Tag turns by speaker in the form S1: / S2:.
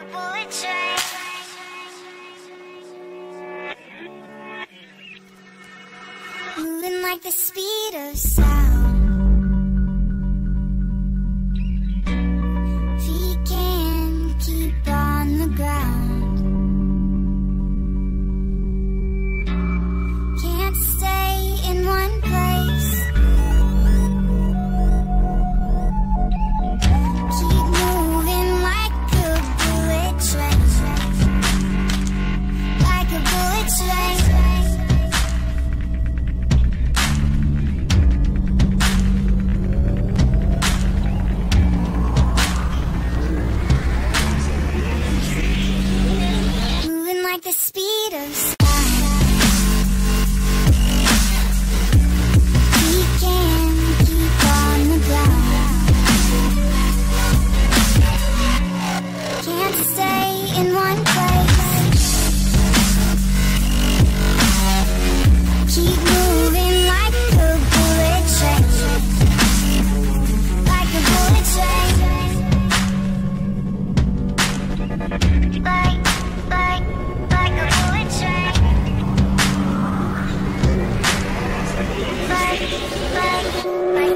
S1: a bullet train. Moving like the speed of sound. Feet can't keep on the ground. Can't stay in one place. Keep moving like a bullet train. Like a bullet train. Like the speed of sound. We can keep on the ground. Can't stay in one place. Keep moving like a bullet train. Like a bullet train. Like a bullet train. Like